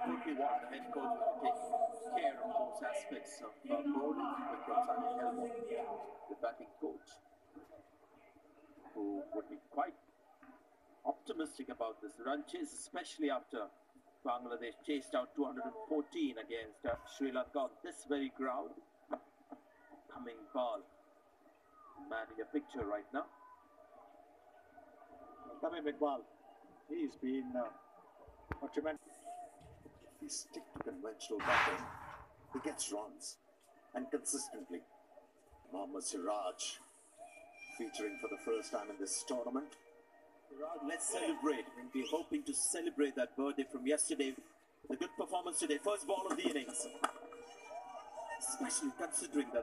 would be what the head coach would be taking care of those aspects of bowling with Simon Elmo, the batting coach, who would be quite optimistic about this run chase, especially after Bangladesh chased out 214 against Sri Lanka on this very ground. Coming ball, man in the picture right now. Coming Iqbal, he's been a tremendous. If we stick to conventional batting, he gets runs, and consistently. Mohammad Siraj featuring for the first time in this tournament. Let's celebrate. We're hoping to celebrate that birthday from yesterday. The good performance today. First ball of the innings. Especially considering that